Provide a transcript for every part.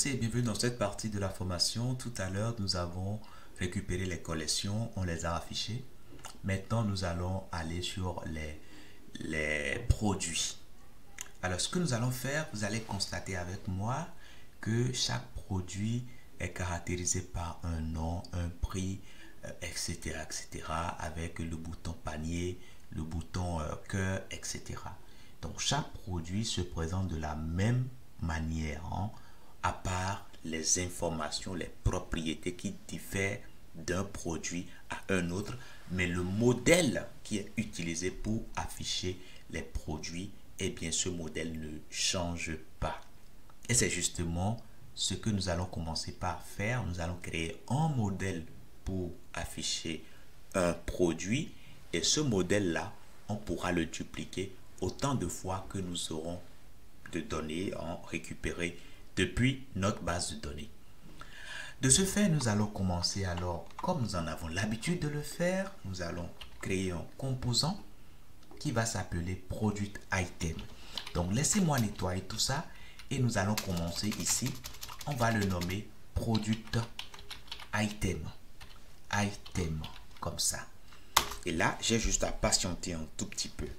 tous et bienvenue dans cette partie de la formation. Tout à l'heure, nous avons récupéré les collections, on les a affichées. Maintenant, nous allons aller sur les produits. Alors, ce que nous allons faire, vous allez constater avec moi que chaque produit est caractérisé par un nom, un prix, etc., etc., avec le bouton panier, le bouton cœur, etc. Donc, chaque produit se présente de la même manière, à part les informations, les propriétés qui diffèrent d'un produit à un autre, mais le modèle qui est utilisé pour afficher les produits, eh bien ce modèle ne change pas. Et c'est justement ce que nous allons commencer par faire. Nous allons créer un modèle pour afficher un produit et ce modèle-là, on pourra le dupliquer autant de fois que nous aurons de données récupérées depuis notre base de données. De ce fait, nous allons commencer alors, comme nous en avons l'habitude de le faire, nous allons créer un composant qui va s'appeler Product Item. Donc, laissez-moi nettoyer tout ça et nous allons commencer ici. On va le nommer Product Item. Item, comme ça. Et là, j'ai juste à patienter un tout petit peu.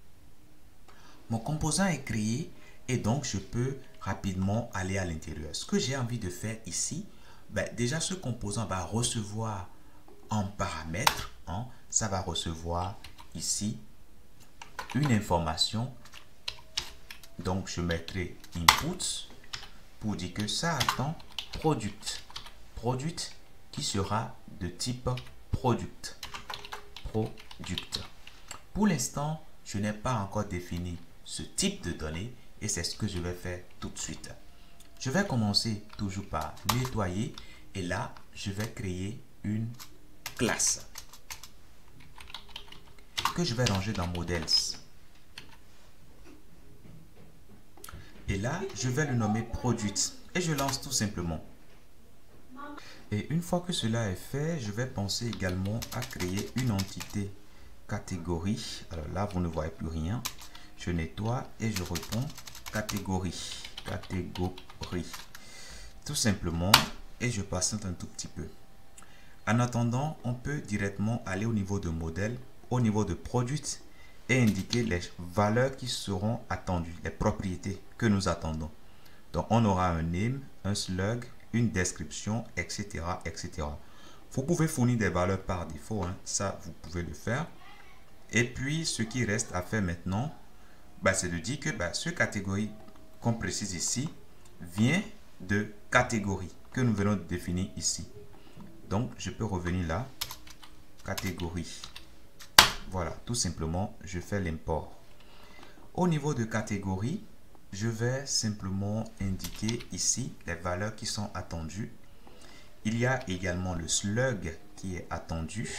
Mon composant est créé et donc je peux rapidement aller à l'intérieur. Ce que j'ai envie de faire ici, déjà ce composant va recevoir en paramètre, ça va recevoir ici une information. Donc je mettrai input pour dire que ça attend product. Product qui sera de type product. Product. Pour l'instant, je n'ai pas encore défini ce type de données et c'est ce que je vais faire tout de suite. Je vais commencer toujours par nettoyer et là, je vais créer une classe que je vais ranger dans Models. Et là, je vais le nommer Product et je lance tout simplement. Et une fois que cela est fait, je vais penser également à créer une entité catégorie. Alors là, vous ne voyez plus rien. Je nettoie et je réponds catégorie. Catégorie. Tout simplement. Et je patiente un tout petit peu. En attendant, on peut directement aller au niveau de modèle, au niveau de product et indiquer les valeurs qui seront attendues, les propriétés que nous attendons. Donc, on aura un name, un slug, une description, etc., etc. Vous pouvez fournir des valeurs par défaut, ça, vous pouvez le faire. Et puis, ce qui reste à faire maintenant, c'est de dire que ce catégorie qu'on précise ici vient de catégorie que nous venons de définir ici. Donc, je peux revenir là, catégorie. Voilà, tout simplement, je fais l'import. Au niveau de catégorie, je vais simplement indiquer ici les valeurs qui sont attendues. Il y a également le slug qui est attendu.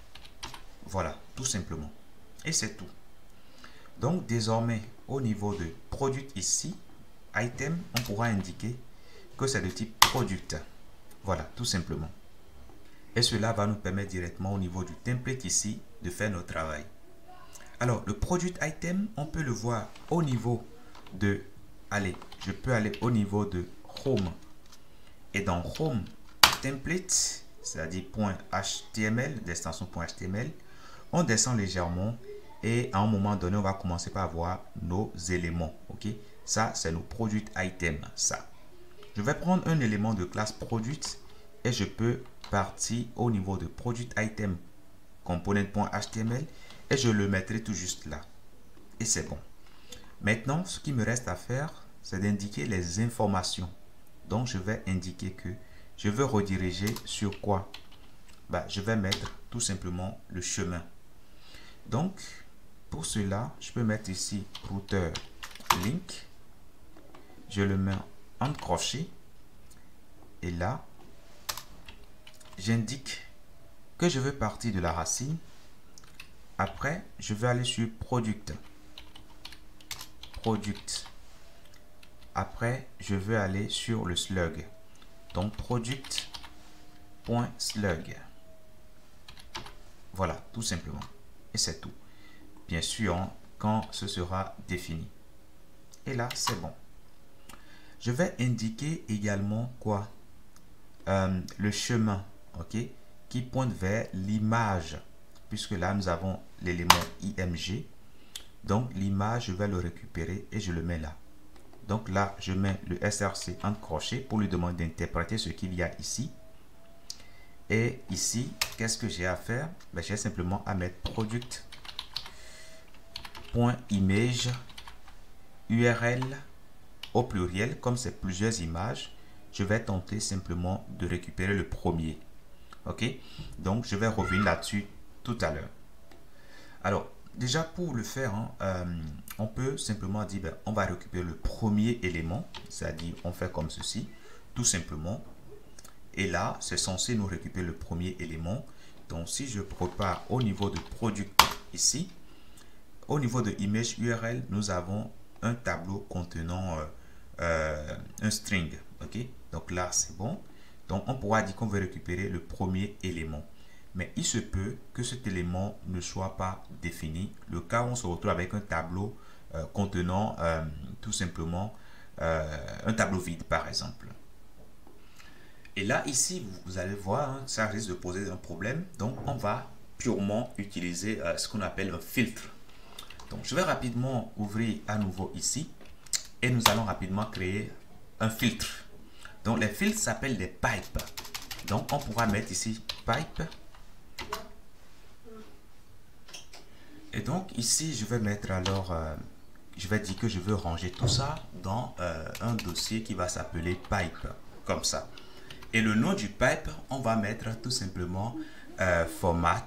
Voilà, tout simplement. Et c'est tout. Donc, désormais, au niveau de product ici, item, on pourra indiquer que c'est de type product. Voilà, tout simplement. Et cela va nous permettre directement au niveau du template ici de faire notre travail. Alors, le product item, on peut le voir au niveau de... Allez, je peux aller au niveau de Home. Et dans Home, template, c'est-à-dire .html, d'extension .html, on descend légèrement et à un moment donné, on va commencer par voir nos éléments. Ok, ça, c'est nos product items. Ça. Je vais prendre un élément de classe product et je peux partir au niveau de product item component.html et je le mettrai tout juste là. Et c'est bon. Maintenant, ce qui me reste à faire, c'est d'indiquer les informations. Donc, je vais indiquer que je veux rediriger sur quoi? Je vais mettre tout simplement le chemin. Donc, pour cela, je peux mettre ici routeur link. Je le mets en crochet. Et là, j'indique que je veux partir de la racine. Après, je vais aller sur product. Product. Après, je veux aller sur le slug. Donc, product.slug. Voilà, tout simplement. Et c'est tout. Bien sûr, quand ce sera défini. Et là, c'est bon. Je vais indiquer également quoi? Le chemin, ok, qui pointe vers l'image, puisque là nous avons l'élément img. Donc l'image, je vais le récupérer et je le mets là. Donc là, je mets le src entre crochets pour lui demander d'interpréter ce qu'il y a ici. Et ici, qu'est-ce que j'ai à faire? Ben, j'ai simplement à mettre product.image URL au pluriel. Comme c'est plusieurs images, je vais tenter simplement de récupérer le premier. Ok, donc je vais revenir là-dessus tout à l'heure. Alors déjà pour le faire, on peut simplement dire ben, on va récupérer le premier élément, c'est-à-dire on fait comme ceci tout simplement, et là c'est censé nous récupérer le premier élément. Donc si je prépare au niveau de product ici, au niveau de image URL, nous avons un tableau contenant un string. Ok, donc là c'est bon. Donc on pourra dire qu'on veut récupérer le premier élément, mais il se peut que cet élément ne soit pas défini, le cas où on se retrouve avec un tableau contenant tout simplement un tableau vide par exemple. Et là ici vous allez voir, ça risque de poser un problème. Donc on va purement utiliser ce qu'on appelle un filtre. Donc je vais rapidement ouvrir à nouveau ici et nous allons rapidement créer un filtre. Donc les filtres s'appellent des pipes. Donc on pourra mettre ici pipe. Et donc ici je vais mettre alors, je vais dire que je veux ranger tout ça dans un dossier qui va s'appeler pipe, comme ça. Et le nom du pipe, on va mettre tout simplement format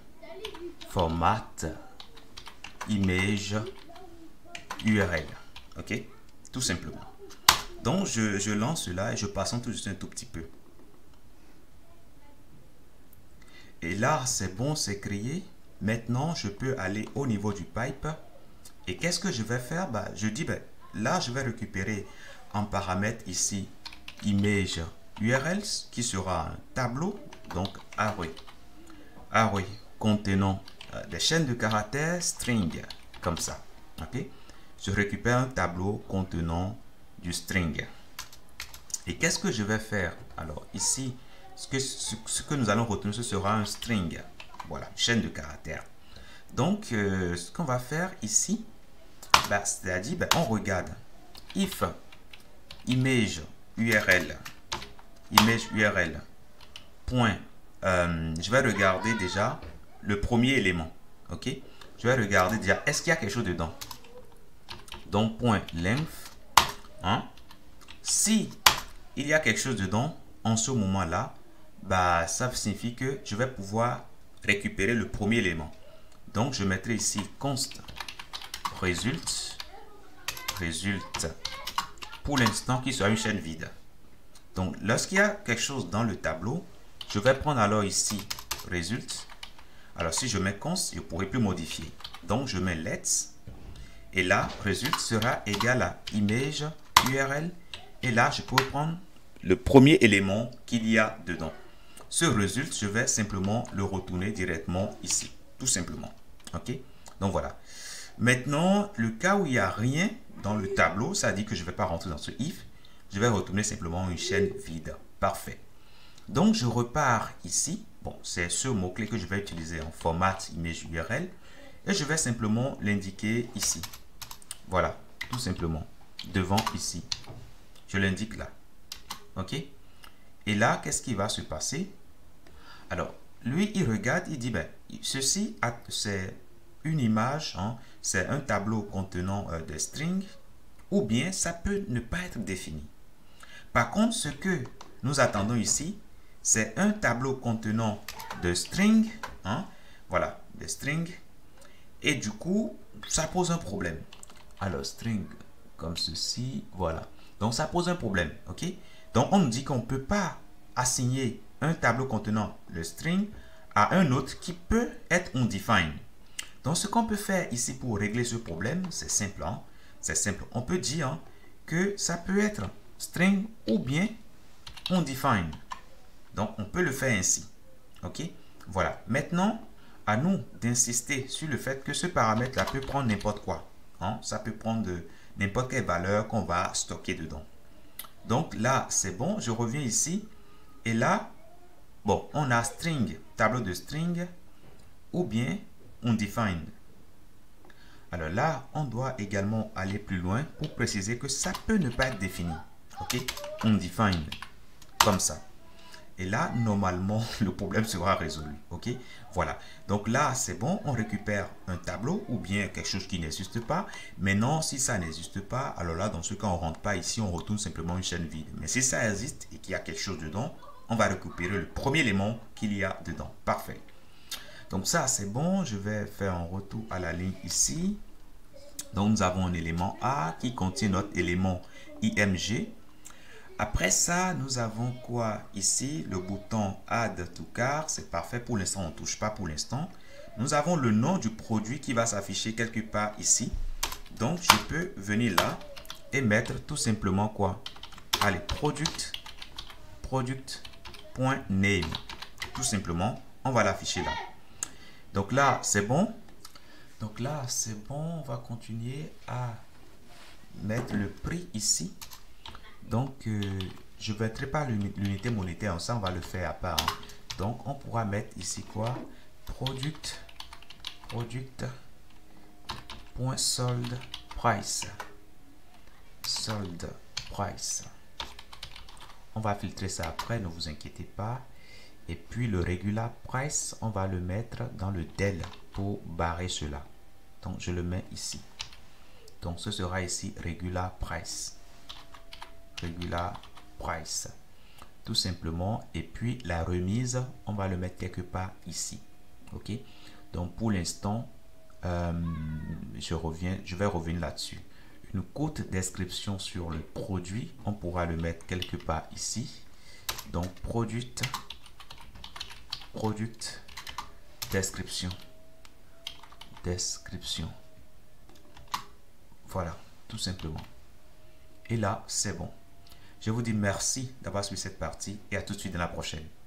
image URL. Ok, tout simplement. Donc je lance cela et je patiente tout juste un tout petit peu. Et là c'est bon, c'est créé. Maintenant je peux aller au niveau du pipe. Et qu'est-ce que je vais faire? Je dis là je vais récupérer en paramètre ici image URL qui sera un tableau, donc array contenant des chaînes de caractères string, comme ça. Ok, je récupère un tableau contenant du string. Et qu'est-ce que je vais faire? Alors ici, ce que nous allons retenir, ce sera un string. Voilà, chaîne de caractères. Donc ce qu'on va faire ici, c'est-à-dire on regarde if image URL point, je vais regarder déjà le premier élément. Ok, je vais regarder déjà est-ce qu'il y a quelque chose dedans. Donc point length, si il y a quelque chose dedans en ce moment là, ça signifie que je vais pouvoir récupérer le premier élément. Donc je mettrai ici const result pour l'instant qui sera une chaîne vide. Donc lorsqu'il y a quelque chose dans le tableau, je vais prendre alors ici result. Alors si je mets const, je ne pourrai plus modifier. Donc je mets let's. Et là, result sera égal à image URL. Et là, je peux prendre le premier élément qu'il y a dedans. Ce result, je vais simplement le retourner directement ici. Tout simplement. Ok? Donc voilà. Maintenant, le cas où il n'y a rien dans le tableau, ça dit que je ne vais pas rentrer dans ce if. Je vais retourner simplement une chaîne vide. Parfait. Donc, je repars ici. Bon, c'est ce mot-clé que je vais utiliser en format image URL. Et je vais simplement l'indiquer ici. Voilà, tout simplement. Devant ici. Je l'indique là. Ok? Et là, qu'est-ce qui va se passer? Alors, lui, il regarde, il dit, ceci, c'est une image, c'est un tableau contenant des strings, ou bien ça peut ne pas être défini. Par contre, ce que nous attendons ici, c'est un tableau contenant de strings, voilà, des strings, et du coup, ça pose un problème. Alors, string comme ceci, voilà. Donc, ça pose un problème, ok? Donc, on nous dit qu'on ne peut pas assigner un tableau contenant le string à un autre qui peut être undefined. Donc, ce qu'on peut faire ici pour régler ce problème, c'est simple. C'est simple. On peut dire que ça peut être string ou bien undefined. Donc, on peut le faire ainsi. Ok? Voilà. Maintenant, à nous d'insister sur le fait que ce paramètre-là peut prendre n'importe quoi. Ça peut prendre n'importe quelle valeur qu'on va stocker dedans. Donc là, c'est bon. Je reviens ici. Et là, bon, on a string, tableau de string, ou bien undefined. Alors là, on doit également aller plus loin pour préciser que ça peut ne pas être défini. Ok, undefined, comme ça. Et là, normalement, le problème sera résolu. Ok, voilà. Donc là, c'est bon. On récupère un tableau ou bien quelque chose qui n'existe pas. Maintenant, si ça n'existe pas, alors là, dans ce cas, on ne rentre pas ici. On retourne simplement une chaîne vide. Mais si ça existe et qu'il y a quelque chose dedans, on va récupérer le premier élément qu'il y a dedans. Parfait. Donc ça, c'est bon. Je vais faire un retour à la ligne ici. Donc, nous avons un élément A qui contient notre élément IMG. Après ça, nous avons quoi ici? Le bouton Add to Cart, c'est parfait. Pour l'instant, on ne touche pas pour l'instant. Nous avons le nom du produit qui va s'afficher quelque part ici. Donc, je peux venir là et mettre tout simplement quoi? Allez, product.name. Tout simplement, on va l'afficher là. Donc là, c'est bon. Donc là, c'est bon. On va continuer à mettre le prix ici. Donc, je ne mettrai pas l'unité monétaire, ça on va le faire à part. Hein. Donc, on pourra mettre ici quoi? Product.sold price. Sold price. On va filtrer ça après, ne vous inquiétez pas. Et puis, le regular price, on va le mettre dans le del pour barrer cela. Donc, je le mets ici. Donc, ce sera ici regular price. Regular price tout simplement. Et puis la remise, on va le mettre quelque part ici. Ok, donc pour l'instant je vais revenir là-dessus. Une courte description sur le produit, on pourra le mettre quelque part ici. Donc product description. Voilà, tout simplement. Et là, c'est bon. Je vous dis merci d'avoir suivi cette partie et à tout de suite dans la prochaine.